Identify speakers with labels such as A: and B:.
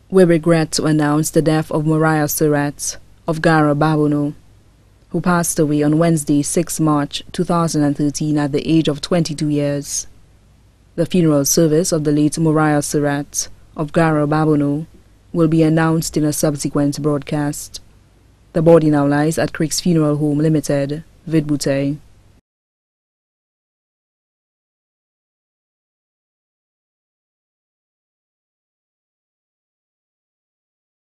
A: We regret to announce the death of Moriah Serrette of Gara, Babonneau, who passed away on Wednesday, 6 March 2013 at the age of 22 years. The funeral service of the late Moriah Serrette of Gara, Babonneau will be announced in a subsequent broadcast. The body now lies at Crick's Funeral Home Limited, Vidbouteille.